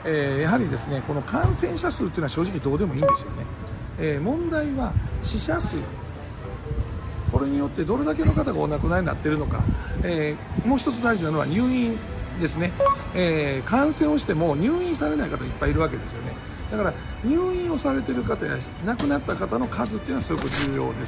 やはりですね、この感染者数っていうのは正直どうでもいいんですよね。問題は死者数、これによってどれだけの方がお亡くなりになっているのか、もう一つ大事なのは入院ですね。感染をしても入院されない方いっぱいいるわけですよね。だから入院をされている方や亡くなった方の数っていうのはすごく重要です。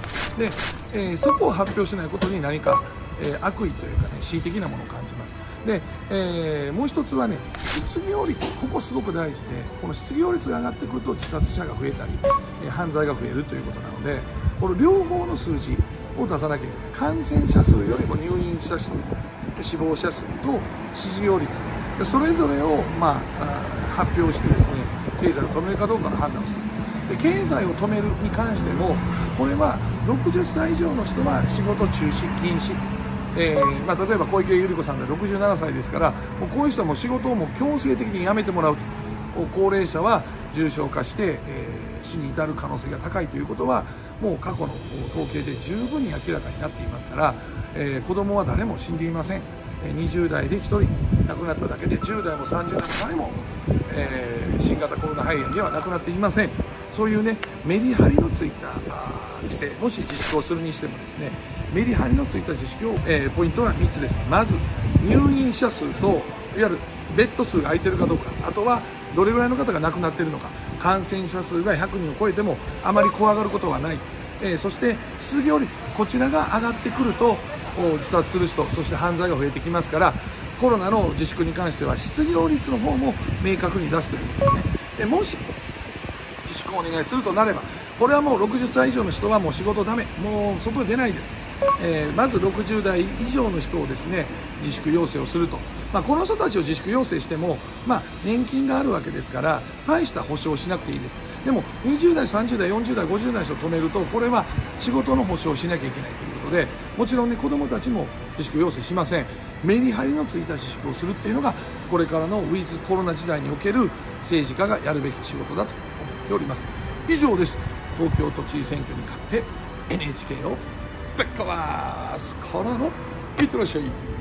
で、そこを発表しないことに何か、悪意というかね、恣意的なものを感じます。で、もう一つはね、失業率、ここすごく大事で、この失業率が上がってくると自殺者が増えたり、犯罪が増えるということなので、この両方の数字を出さなきゃいけない。感染者数よりも入院者数、死亡者数と失業率、それぞれを、発表してですね、経済を止めるかどうかの判断をする。で、経済を止めるに関しても、これは60歳以上の人は仕事中止禁止、例えば小池百合子さんで67歳ですから、もうこういう人はもう仕事をもう強制的に辞めてもらうと。高齢者は重症化して、死に至る可能性が高いということはもう過去の統計で十分に明らかになっていますから、子供は誰も死んでいません。20代で1人亡くなっただけで、10代も30代も誰も、新型コロナ肺炎ではなくなっていません。そういうね、メリハリのついた規制、もし自粛をするにしてもですね、メリハリのついた自粛を、ポイントは3つです。まず入院者数といわゆるベッド数が空いてるかどうか、あとはどれぐらいの方が亡くなっているのか、感染者数が100人を超えてもあまり怖がることはない、そして失業率、こちらが上がってくると自殺する人、そして犯罪が増えてきますから、コロナの自粛に関しては失業率の方も明確に出すということですね。でもし自粛をお願いするとなれば、これはもう60歳以上の人はもう仕事ダメ、もう外に出ないで、まず60代以上の人をですね、自粛要請をすると。この人たちを自粛要請しても、年金があるわけですから大した保証をしなくていいです。でも20代30代40代50代の人を止めると、これは仕事の保証をしなきゃいけないということで、もちろんね、子どもたちも自粛要請しません。メリハリのついた自粛をするっていうのが、これからのウィズコロナ時代における政治家がやるべき仕事だと思っております。以上です。東京都知事選挙に勝って NHK をぶっ壊すからのいってらっしゃい。